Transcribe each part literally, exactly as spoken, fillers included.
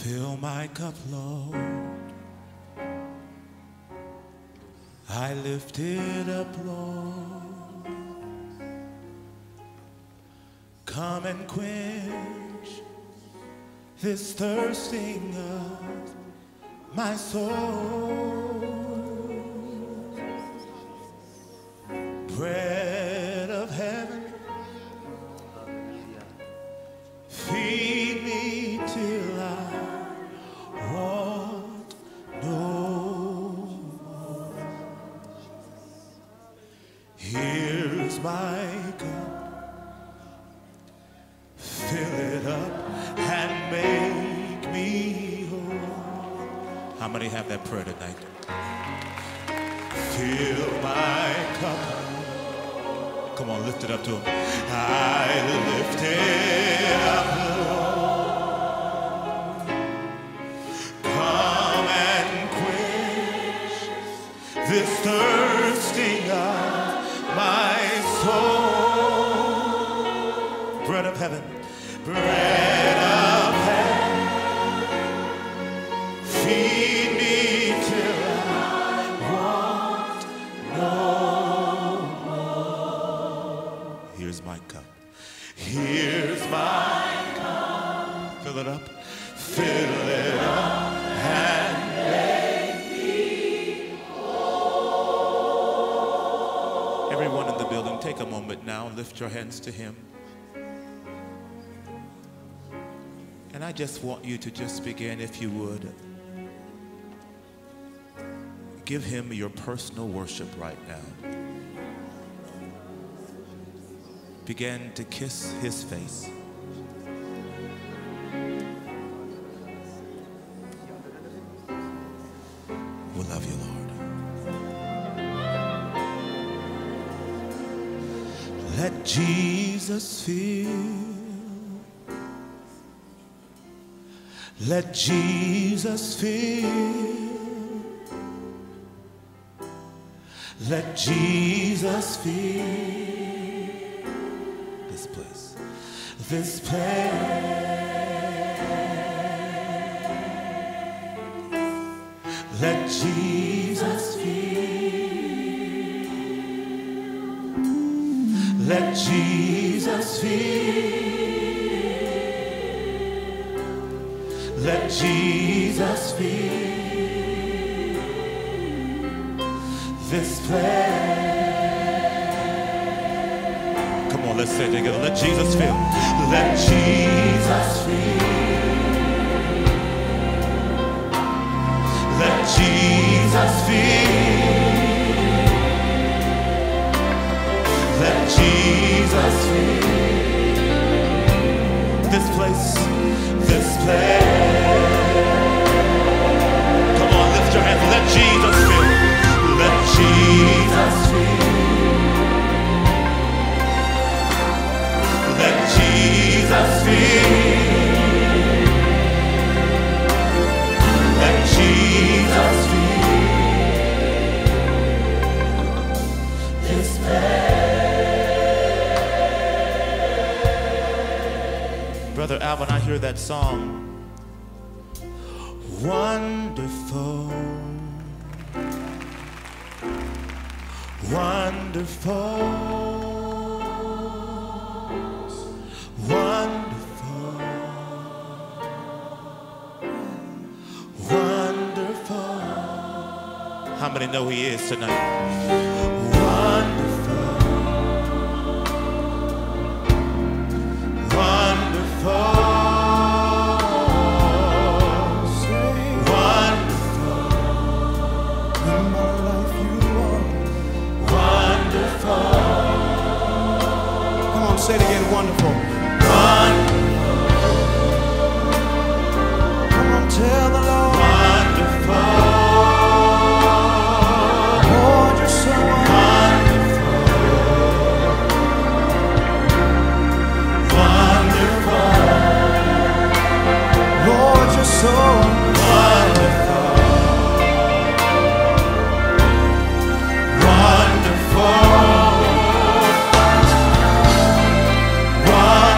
Fill my cup, Lord. I lift it up, Lord. Come and quench this thirsting of my soul. Bread of heaven, feed me till I want no more. Here's my cup, fill it up and make me whole. How many have that prayer tonight? Fill my cup. Come on, lift it up to him. I lift it up, Lord. Come and quench this thirsting of my soul. Bread of heaven, bread of heaven, feed me till I want no more. Here's my cup. Here's my cup. Fill it up. Fill it up and make me whole. Everyone in the building, take a moment now. Lift your hands to him. And I just want you to just begin, if you would, give him your personal worship right now. Begin to kiss his face. We love you, Lord. Let Jesus fill. Let Jesus fill. Let Jesus fill this place. This place. Let Jesus fill. Let Jesus fill. Let Jesus fill this place. Come on, let's say it together. Let Jesus fill. Let Jesus fill. Let Jesus fill. Let Jesus fill this place. This place. Come on, lift your hands. Let Jesus fill. Let Jesus fill. Let Jesus fill. Let Jesus fill this place. Brother Alvin, I hear that song. Wonderful, wonderful, wonderful, wonderful. How many know he is tonight? Wonderful, wonderful. Say it again, wonderful. Wonderful. Come on, tell the Lord. Wonderful. Lord, you're so wonderful. Wonderful. Lord, you're so wonderful. Wonderful. Wonderful.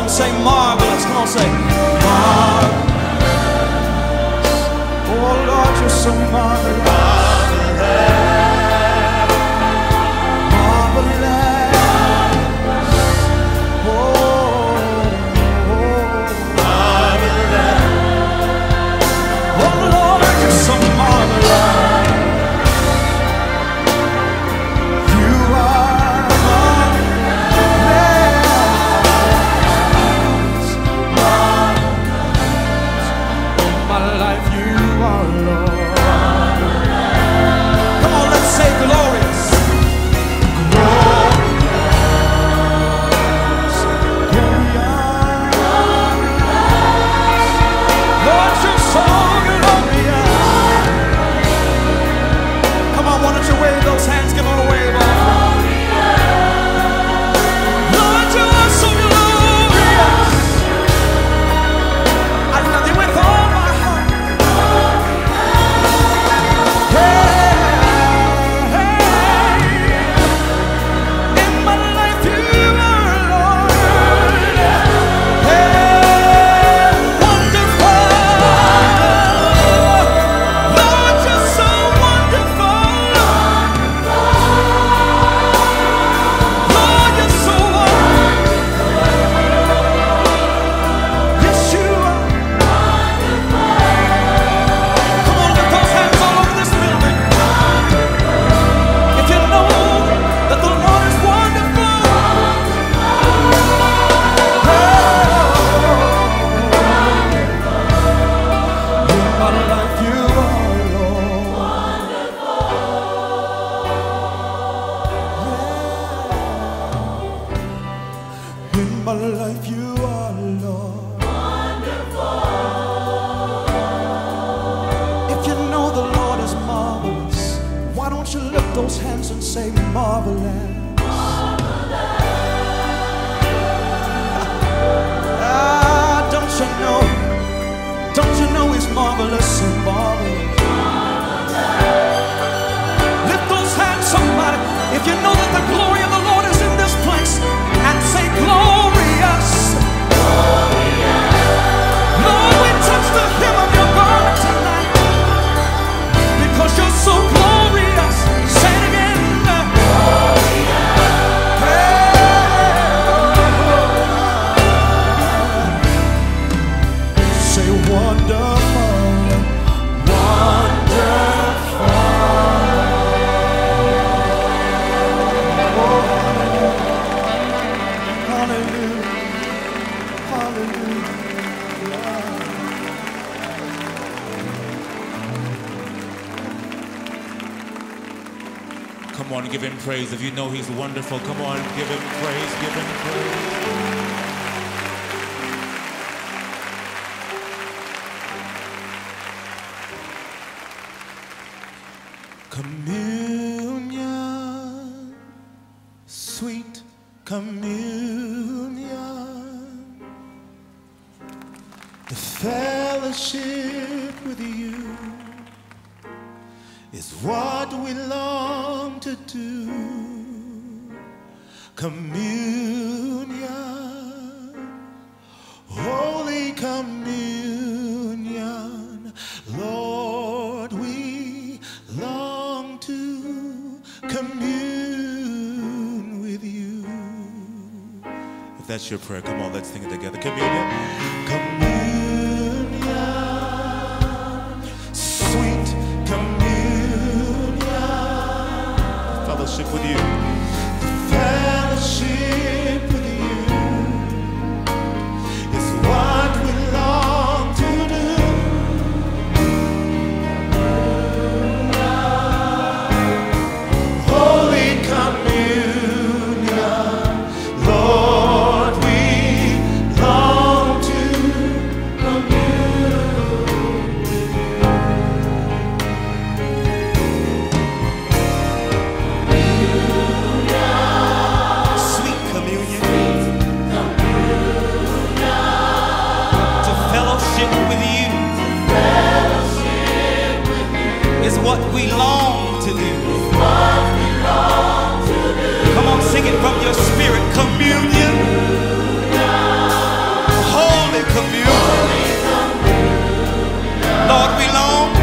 on, say marvelous. Come on, say marvelous. Oh Lord, you're so marvelous. Marvelous. Oh, oh, marvelous. Oh Lord, you're so marvelous. You are marvelous. Marvelous. In my life, you are Lord. Come on, let's say glorious. Glorious. Glorious. Lord, you're so glorious. Come on, why don't you wave those hands? Give them a wave off. Lord, you are so glorious. I love you with all my heart. Hey, hey. In my life you are Lord. Hey, wonderful. Lord, you're so wonderful. Lord, you're so wonderful. Yes, you are. Come on, lift those hands all over this building. If you know that the Lord is wonderful. Oh, in my life you are Lord. Yeah. In my life you are Lord. If you know the Lord is marvelous, why don't you lift those hands and say marvelous? Ah, don't you know? Don't you know he's marvelous and marvelous? Lift those hands, somebody. If you know that the glory of the Lord is in this place, and say glorious. Lord, we touch the hem of your garment tonight because you're so glorious. Say it again. Hey. Say wonderful, wonderful. Oh, hallelujah, hallelujah. Come on, give him praise. If you know he's wonderful, come on, give him praise, give him praise. Communion, sweet communion, the fellowship with you is what we long to do. Communion, Holy Communion, Lord, we long to commune with you. If that's your prayer, come on, let's sing it together. Communion, communion, sweet communion, fellowship with you, fellowship with you is what we long to do. Holy communion, Lord, we long to commune with you. Sweet communion, to fellowship with you is what we long to do. Come on, sing it from your spirit. Communion, commune. Lord, we long